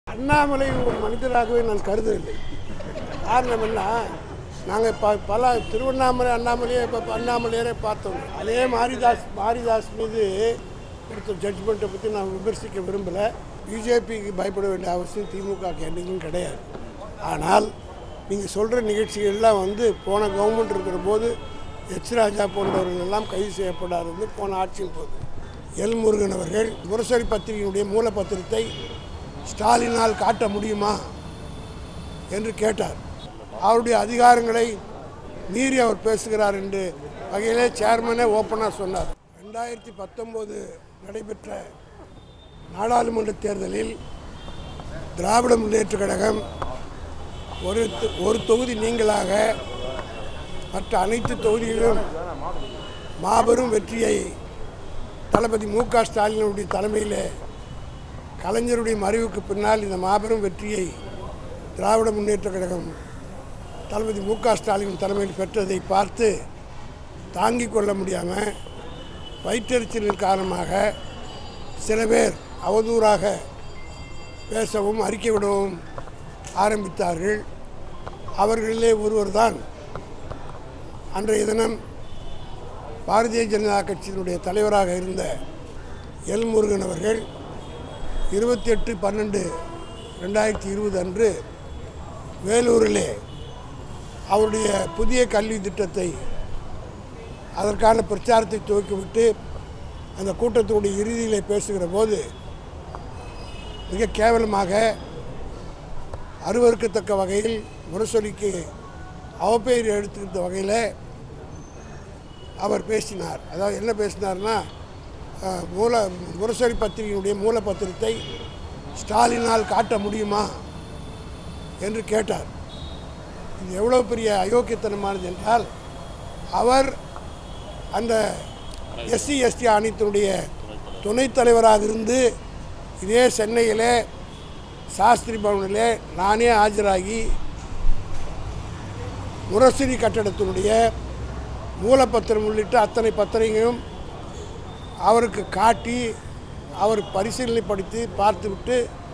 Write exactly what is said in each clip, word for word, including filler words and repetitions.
அண்ணாமலை ஒரு மனிதராகவே நான் கருதவில்லை. காரணம் என்ன, நாங்கள் ப பல திருவண்ணாமலை அண்ணாமலையை இப்போ அண்ணாமலையரே பார்த்தோம். அதே மாரிதாஸ் மாரிதாஸ் மீது கொடுத்த ஜட்ஜ்மெண்ட்டை பற்றி நான் விமர்சிக்க விரும்பலை. பிஜேபிக்கு பயப்பட வேண்டிய அவசியம் திமுகக்கு என்றைக்கும் கிடையாது. ஆனால் நீங்கள் சொல்கிற நிகழ்ச்சிகள்லாம் வந்து போன கவர்மெண்ட் இருக்கிற போது எச் ராஜா போன்றவர்கள் எல்லாம் கைது செய்யப்படாதது போன ஆட்சியின் போது. எல் முருகன் அவர்கள் முரசொலி பத்திரிகையினுடைய மூலப்பத்திரத்தை ஸ்டாலினால் காட்ட முடியுமா என்று கேட்டார். அவருடைய அதிகாரங்களை மீறி அவர் பேசுகிறார் என்று வகையிலே சேர்மனே ஓப்பனாக சொன்னார். ரெண்டாயிரத்தி பத்தொம்போது நடைபெற்ற நாடாளுமன்ற தேர்தலில் திராவிட முன்னேற்றக் கழகம் ஒரு ஒரு தொகுதி நீங்களாக மற்ற அனைத்து தொகுதிகளிலும் மாபெரும் வெற்றியை தளபதி மு க ஸ்டாலினுடைய தலைமையில் கலைஞருடைய மறைவுக்கு பின்னால் இந்த மாபெரும் வெற்றியை திராவிட முன்னேற்றக் கழகம் தளபதி மு க ஸ்டாலின் தலைமையில் பெற்றதை பார்த்து தாங்கிக் கொள்ள முடியாமல் வயிற்றெரிச்சலின் காரணமாக சில பேர் அவதூறாக பேசவும் அறிக்கை விடவும் ஆரம்பித்தார்கள். அவர்களிலே ஒருவர் தான் அன்றைய தினம் பாரதிய ஜனதா கட்சியினுடைய தலைவராக இருந்த எல் முருகன் அவர்கள் இருபத்தி எட்டு பன்னெண்டு ரெண்டாயிரத்தி இருபது அன்று வேலூரிலே அவருடைய புதிய கல்வி திட்டத்தை அதற்கான பிரச்சாரத்தை துவக்கிவிட்டு அந்த கூட்டத்தினுடைய இறுதியிலே பேசுகிற போது மிக கேவலமாக அருவருக்கத்தக்க வகையில் முரசொலிக்கு அவப்பெயர் எடுத்துக்கிட்ட வகையில் அவர் பேசினார். அதாவது என்ன பேசினார்னா, மூல முரசொலி பத்திரிகையினுடைய மூலப்பத்திரத்தை ஸ்டாலினால் காட்ட முடியுமா என்று கேட்டார். இது எவ்வளோ பெரிய அயோக்கியத்தனமானது என்றால், அவர் அந்த எஸ்சி எஸ்டி ஆணையத்தினுடைய துணைத் தலைவராக இருந்து இதே சென்னையிலே சாஸ்திரி பவனிலே நானே ஆஜராகி முரசொலி கட்டடத்தினுடைய மூலப்பத்திரம் உள்ளிட்ட அத்தனை பத்திரிகையும் அவருக்கு காட்டி அவர் பரிசீலனைப்படுத்தி பார்த்துவிட்டு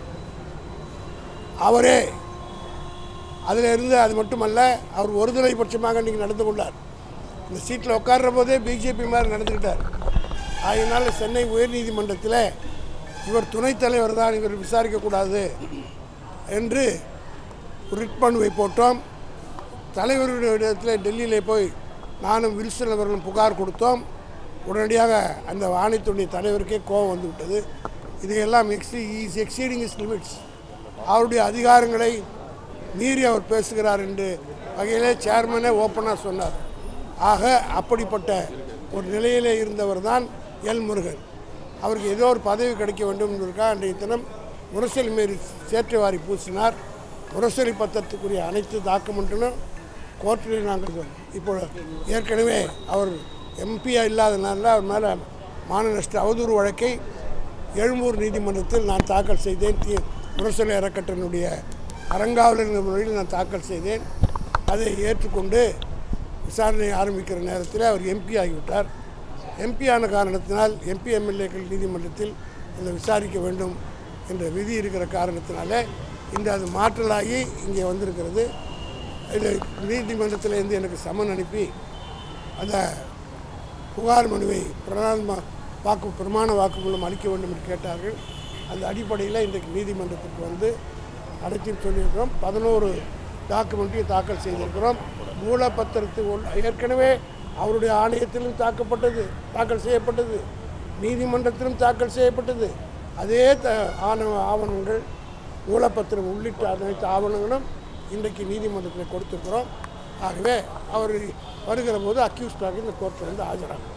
அவரே அதிலிருந்து அது மட்டுமல்ல அவர் ஒருதலை பட்சமாக இன்றைக்கி நடந்து கொண்டார். இந்த சீட்டில் உட்கார்ற போதே பிஜேபி மாதிரி நடந்துக்கிட்டார். அதனால் சென்னை உயர்நீதிமன்றத்தில் இவர் துணைத் தலைவர் தான், இவர் விசாரிக்கக்கூடாது என்று ரிட் மனுவை போட்டோம். தலைவருடைய இடத்துல டெல்லியிலே போய் நானும் வில்சன் அவர்களும் புகார் கொடுத்தோம். உடனடியாக அந்த ஆணையத்துடைய தலைவருக்கே கோபம் வந்து விட்டது. இதையெல்லாம் எக்ஸி இஸ் எக்ஸீடிங் இஸ் லிமிட்ஸ், அவருடைய அதிகாரங்களை மீறி அவர் பேசுகிறார் என்று வகையிலே சேர்மனே ஓப்பனாக சொன்னார். ஆக அப்படிப்பட்ட ஒரு நிலையிலே இருந்தவர் தான் எல் முருகன். அவருக்கு ஏதோ ஒரு பதவி கிடைக்க வேண்டும் என்பதற்காக அன்றைய தினம் முரசொலி மீறி சேற்றுவாரி பூசினார். முரசொலி பத்திரத்துக்குரிய அனைத்து டாக்குமெண்ட்டும் கோர்ட்டில் நாங்கள் இப்போ ஏற்கனவே அவர் எம்பியாக இல்லாதனால அவர் மேலே மான நஷ்ட அவதூறு வழக்கை எழும்பூர் நீதிமன்றத்தில் நான் தாக்கல் செய்தேன். தி முரசொலி அறக்கட்டளையினுடைய அறங்காவலர் முறையில் நான் தாக்கல் செய்தேன். அதை ஏற்றுக்கொண்டு விசாரணை ஆரம்பிக்கிற நேரத்தில் அவர் எம்பி ஆகிவிட்டார். எம்பி ஆன காரணத்தினால் எம்பி எம்எல்ஏக்கள் நீதிமன்றத்தில் அதை விசாரிக்க வேண்டும் என்ற விதி இருக்கிற காரணத்தினால இன்று அது மாற்றலாகி இங்கே வந்திருக்கிறது. இது நீதிமன்றத்திலேருந்து எனக்கு சம்மன் அனுப்பி அந்த புகார் மனுவை பிரதான வாக்கு பிரமாண வாக்குமூலம் அளிக்க வேண்டும் என்று கேட்டார்கள். அந்த அடிப்படையில் இன்றைக்கு நீதிமன்றத்துக்கு வந்து அனைத்தையும் சொல்லியிருக்கிறோம். பதினோரு டாக்குமெண்ட்டையும் தாக்கல் செய்திருக்கிறோம். மூலப்பத்திரத்து ஏற்கனவே அவருடைய ஆணையத்திலும் தாக்கப்பட்டது தாக்கல் செய்யப்பட்டது, நீதிமன்றத்திலும் தாக்கல் செய்யப்பட்டது. அதே த ஆணவ ஆவணங்கள் மூலப்பத்திரம் உள்ளிட்ட அனைத்து ஆவணங்களும் இன்றைக்கு நீதிமன்றத்தில் கொடுத்துருக்கிறோம். ஆகவே அவர் வருகிற போது அக்யூஸ்டாக இந்த கோர்ட்டில் வந்து ஆஜராகும்.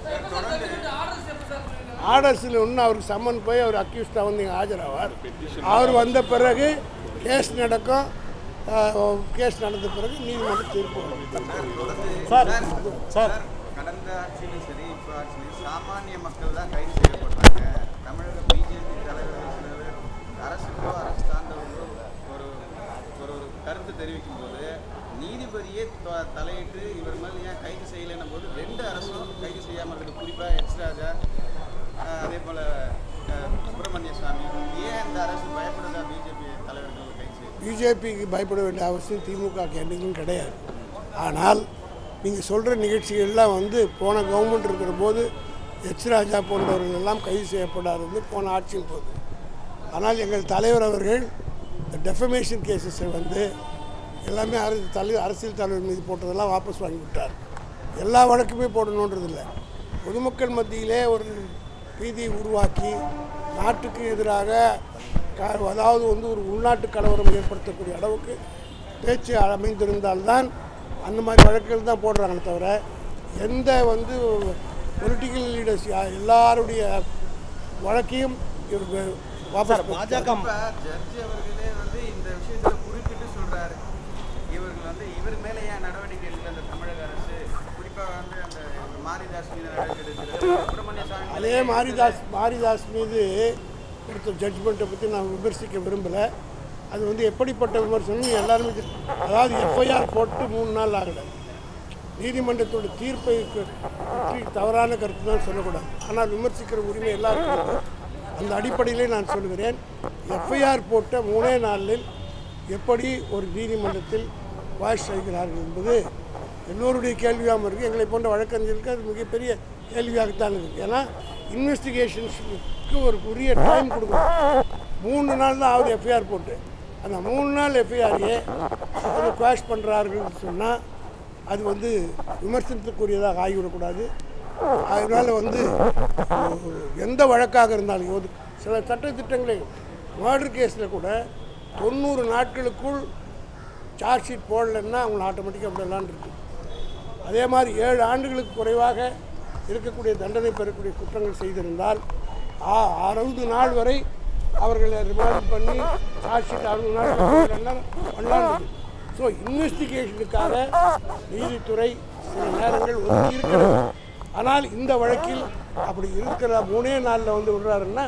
ஆர்டர்ஸில் ஒன்று அவருக்கு சம்மன் போய் அவர் அக்யூஸ்டாக வந்து இங்கே ஆஜராவார். அவர் வந்த பிறகு கேஸ் நடக்கும். கேஸ் நடந்த பிறகு நீதிமன்ற தீர்ப்பு சார் சார் கடந்த ஆட்சியிலும் சரி இப்போ ஆட்சியிலும் சாமானிய மக்கள் தான் கைது செய்யப்பட்டாங்க. தமிழக பிஜேபி தலைவர்கள் சிலர் அரசுக்கோ அரசு சார்ந்தவர்களோ ஒரு ஒரு கருத்து தெரிவிக்கும் போது நீதிபதியே தலையிட்டு இவர் மேலே ஏன் கைது செய்யலைன்னும் போது ரெண்டு அரசும் கைது செய்யாமல் இருக்குது. குறிப்பாக எச் ராஜா அதே போல் சுப்பிரமணிய சாமி, ஏன் இந்த அரசு பயப்படுதா பிஜேபி தலைவர்கள்? பிஜேபிக்கு பயப்பட வேண்டிய அவசியம் திமுக என்றைக்கும் கிடையாது. ஆனால் நீங்கள் சொல்கிற நிகழ்ச்சிகள்லாம் வந்து போன கவர்மெண்ட் இருக்கிற போது எச் ராஜா போன்றவர்கள் எல்லாம் கைது செய்யப்படாது போன ஆட்சியின் போது. ஆனால் எங்கள் தலைவர் அவர்கள் இந்த டெஃபமேஷன் கேசஸை வந்து எல்லாமே அரசு தலை அரசியல் தலைவர் மீது போட்டதெல்லாம் வாபஸ் வாங்கி விட்டார். எல்லா வழக்குமே போடணுன்றதில்லை, பொதுமக்கள் மத்தியிலே ஒரு பீதியை உருவாக்கி நாட்டுக்கு எதிராக அதாவது வந்து ஒரு உள்நாட்டு கலவரம் ஏற்படுத்தக்கூடிய அளவுக்கு பேச்சு அமைந்திருந்தால்தான் அந்த மாதிரி வழக்குகள் தான் போடுறாங்களே தவிர எந்த வந்து பொலிட்டிக்கல் லீடர்ஸ் எல்லாருடைய வழக்கையும் வாபஸ் பாஜக ஜட்ஜி அவர்களே வந்து இந்த விஷயத்தை குறிப்பிட்டு சொல்றாரு. இவர்கள் வந்து இவர் மேலே ஏன் நடவடிக்கை எடுக்கல அந்த தமிழக அரசு, குறிப்பாக வந்து அந்த மாரிதாஸ் மீது நடவடிக்கை எடுக்கிறது, சுப்பிரமணிய சாமி அதே மாரிதாஸ் மாரிதாஸ் மீது கொடுத்த ஜட்ஜ்மெண்ட்டை பற்றி நான் விமர்சிக்க விரும்பலை. அது வந்து எப்படிப்பட்ட விமர்சனம் எல்லாருமே, அதாவது எஃப்ஐஆர் போட்டு மூணு நாள் ஆகலை, நீதிமன்றத்தோட தீர்ப்பை பற்றி தவறான கருத்து தான் சொல்லக்கூடாது. ஆனால் விமர்சிக்கிற உரிமை எல்லாருக்கும். அந்த அடிப்படையிலே நான் சொல்கிறேன், எஃப்ஐஆர் போட்ட மூணே நாளில் எப்படி ஒரு நீதிமன்றத்தில் வாய்ஸ் செய்கிறார்கள் என்பது எல்லோருடைய கேள்வியாகவும் இருக்குது. எங்களை போன்ற வழக்கறிஞருக்கு அது மிகப்பெரிய கேள்வியாகத்தான் இருக்குது. ஏன்னா இன்வெஸ்டிகேஷன்ஸுக்கு ஒரு உரிய டைம் கொடுக்கணும். மூணு நாள் தான் ஆகுது எஃப்ஐஆர் போட்டு. அந்த மூணு நாள் எஃப்ஐஆரையே அது குவாஷ் பண்ணுறார்கள் சொன்னால் அது வந்து விமர்சனத்துக்குரியதாக ஆகிவிடக்கூடாது. அதனால் வந்து எந்த வழக்காக இருந்தாலும் சில சட்டத்திட்டங்களை மர்டர் கேஸில் கூட தொண்ணூறு நாட்களுக்குள் சார்ஜ் ஷீட் போடலைன்னா அவங்களை ஆட்டோமேட்டிக்காக விடலான்னு இருக்குது. அதே மாதிரி ஏழு ஆண்டுகளுக்கு குறைவாக இருக்கக்கூடிய தண்டனை பெறக்கூடிய குற்றங்கள் செய்திருந்தால் அறுபது நாள் வரை அவர்களை ரிமாண்ட் பண்ணி சார்ஜ் ஷீட் அறுபது நாள் பண்ணலாம். ஸோ இன்வெஸ்டிகேஷனுக்காக நீதித்துறை சில நேரங்கள் ஒதுக்கி இருக்கிறது. ஆனால் இந்த வழக்கில் அப்படி இருக்கிற மூணே நாளில் வந்து விடுறாருன்னா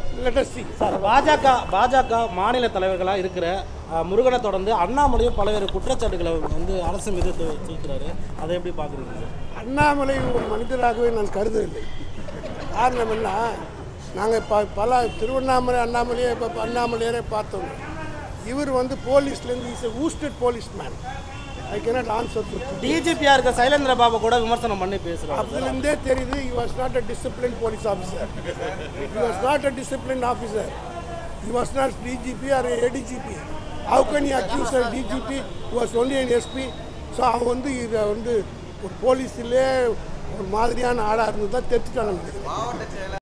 சார், பாஜக பாஜக மாநில தலைவர்களாக இருக்கிற முருகனை தொடர்ந்து அண்ணாமலையும் பல்வேறு குற்றச்சாட்டுகளை வந்து அரசு மீது தூக்குறாரு. அதை எப்படி பார்க்குறீங்க? அண்ணாமலை ஒரு மனிதராகவே நான் கருதவில்லை. காரணம் என்ன, நாங்கள் ப பல திருவண்ணாமலை அண்ணாமலையை இப்போ அண்ணாமலையரே பார்த்தோம். இவர் வந்து போலீஸ்லேருந்து is a ousted police man. I cannot answer. டிஜிபியாக இருக்க சைலேந்திர பாபு கூட விமர்சனம் பண்ணி பேசுகிறார். அதுலேருந்தே தெரியுது he was not a disciplined police officer. He was not a disciplined officer. He was not D G P or A D G P. How can you accuse a D G P who was only an S P? So அவன் வந்து இதை வந்து ஒரு போலீஸிலே ஒரு மாதிரியான ஆளாக இருந்து தான் தெரிஞ்சுட்டாங்க. மாவட்ட செயலாளர்